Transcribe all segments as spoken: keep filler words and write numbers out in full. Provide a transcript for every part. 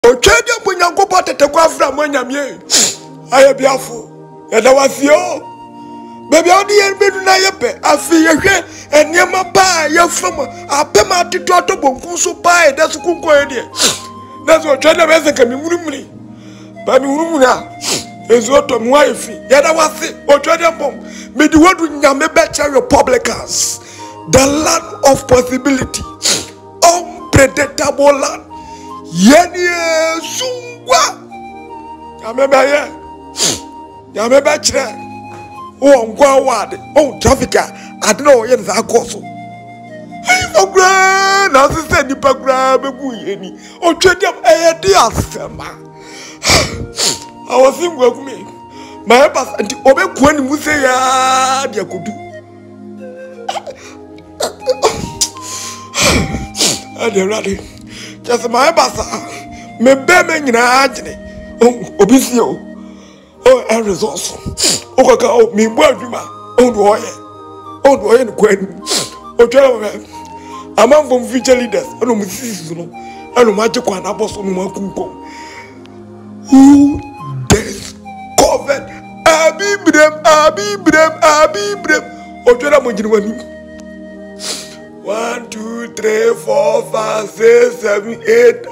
O chedi abunya ko potete kwa fra mwanyamye. Aye biafo. Ya da wasio. Baby odi yen bedu na yepe. Afi yehwe eniema pa ya from apema atito to bonku so pa e da su kunko e de. Na so chedi be se kami munumuni. Ba mi munumuni a. Ezo to mwa efi. Ya da wasi. O chedi ambom. Me di wodu nyame becha Republicans. The land of possibility. Unpredictable land. Yeni sungwa. Nyame ba ye. Nyame ba chire. O ngwa wade. O trafficker. Adina o yen za koso. Hey ogra na se ni pagra begu yeni. O twedem eye di asema. I was in work me. My pass anti obeku ani mu se ya dia kodu. Ade ready. Just my pass. Me be me nyina agene. Obi si o. Oh, a resource. O kaka o mi bu adwuma. O do oye. O do oye ni kwani. O twere me. Among from future leaders. Ono mu sisi no. Ono ma je kwa na boss no ma kunko. Who discovered Abibrem, Abibrem, Abibrem? Ojora Mojini. One, two, three, four, five, six, seven, eight.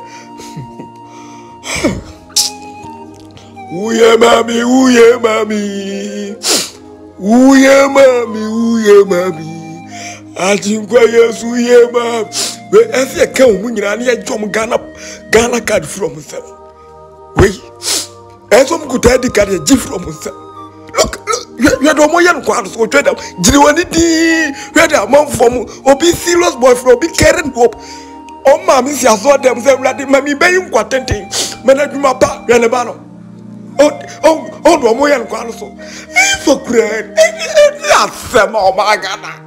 Uye mami, uye mami. Uye mami, uye mami. Ajinkwa yesu uye mami. We efi eke omunyina ni ejom Ghana Ghana card from himself. Wait, as I'm good at the card, a gift from himself. Look, look, you are the more young ones who trade up. Did you are the amount from or be serious boyfriend, be caring hope. Oh, mammy, she has thought themselves like the mammy baying quatenting. Managing my back, Yanabano. Oh, oh, oh, no more young ones. For great, yes, oh my God.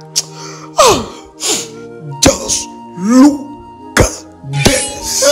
Just look at this.